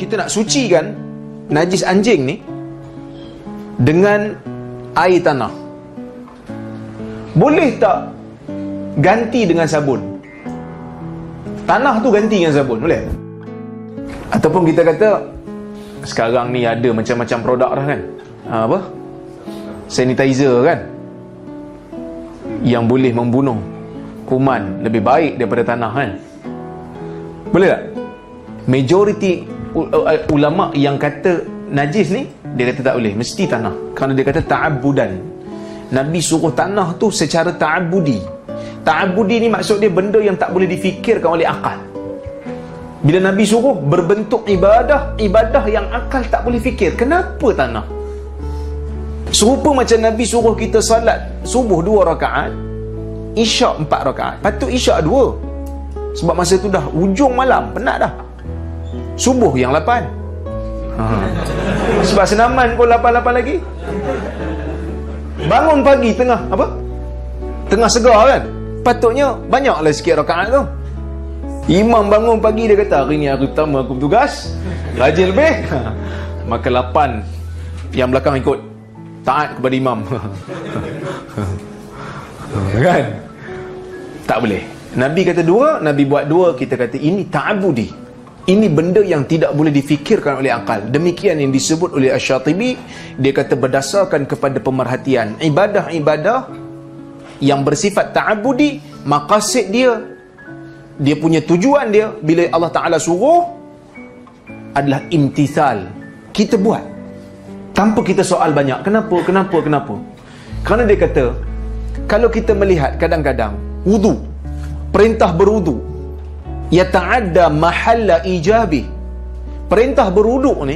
kita nak sucikan najis anjing ni dengan air tanah, boleh tak ganti dengan sabun? Tanah tu ganti dengan sabun, boleh? Ataupun kita kata sekarang ni ada macam-macam produk dah kan, apa, sanitizer kan, yang boleh membunuh kuman lebih baik daripada tanah kan, boleh tak? Majoriti ulama yang kata najis ni, dia kata tak boleh, mesti tanah. Kerana dia kata ta'abudan, Nabi suruh tanah tu secara ta'abudi. Ta'abudi ni maksud dia benda yang tak boleh difikirkan oleh akal. Bila Nabi suruh berbentuk ibadah, ibadah yang akal tak boleh fikir, kenapa tanah? Serupa macam Nabi suruh kita salat subuh 2 rakaat, isyak 4 rakaat. Patut isyak 2, sebab masa tu dah ujung malam, penat dah. Subuh yang 8. Sebab senaman pun 8-8 lagi. Bangun pagi tengah apa? Tengah segar kan? Patutnya banyaklah sikit rakaat tu. Imam bangun pagi, dia kata hari ni hari pertama aku bertugas, rajin lebih. Maka 8 yang belakang ikut taat kepada imam. Kan? Tak boleh. Nabi kata 2, Nabi buat 2, kita kata ini ta'abudi. Ini benda yang tidak boleh difikirkan oleh akal. Demikian yang disebut oleh Asy-Syatibi. Dia kata berdasarkan kepada pemerhatian ibadah-ibadah yang bersifat ta'abudi, maqasid dia, dia punya tujuan dia, bila Allah Ta'ala suruh adalah imtithal, kita buat tanpa kita soal banyak, kenapa. Kerana dia kata kalau kita melihat kadang-kadang wudu, perintah berwudu, yata'adda mahalla ijabi, perintah berwuduk ni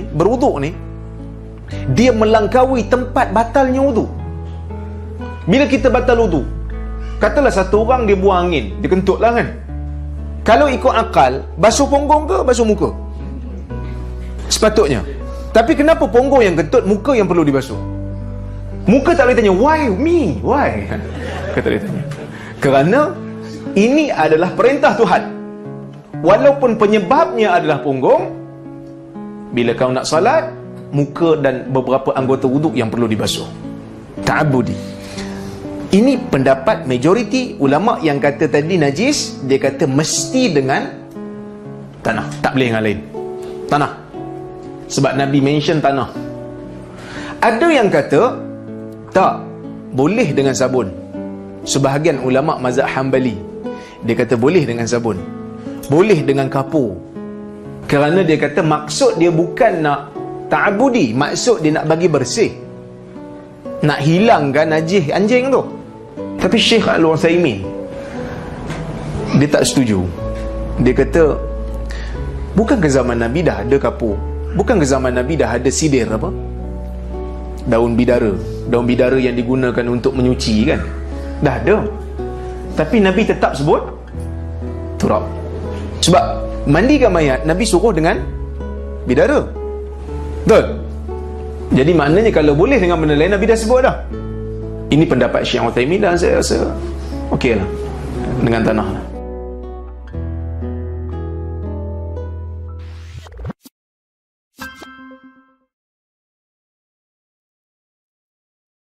dia melangkaui tempat batalnya wudu. Bila kita batal wudu, katalah satu orang dia buang angin, dia kentut lah kan, kalau ikut akal, basuh punggung ke basuh muka? Sepatutnya. Tapi kenapa punggung yang kentut, muka yang perlu dibasuh? Muka tak boleh tanya, why me? Why? Kata dia tanya. Kerana ini adalah perintah Tuhan. Walaupun penyebabnya adalah punggung, bila kau nak salat, muka dan beberapa anggota wuduk yang perlu dibasuh. Ta'abudi. Ini pendapat majoriti ulama yang kata tadi najis, dia kata mesti dengan tanah, tak boleh dengan lain. Tanah. Sebab Nabi mention tanah. Ada yang kata tak, boleh dengan sabun. Sebahagian ulama mazhab Hanbali, dia kata boleh dengan sabun, boleh dengan kapur. Kerana dia kata maksud dia bukan nak ta'abudi, maksud dia nak bagi bersih, nak hilangkan najis anjing tu. Tapi Syekh Al-Utsaimin dia tak setuju. Dia kata bukan ke zaman Nabi dah ada kapur? Bukan ke zaman Nabi dah ada sidir apa? Daun bidara yang digunakan untuk menyuci kan? Dah ada. Tapi Nabi tetap sebut turab. Sebab mandikan mayat Nabi suruh dengan bidara. Betul? Jadi maknanya kalau boleh dengan benda lain, Nabi dah sebut dah. Ini pendapat Syekh Utsaimin dan saya rasa okey lah dengan tanah lah.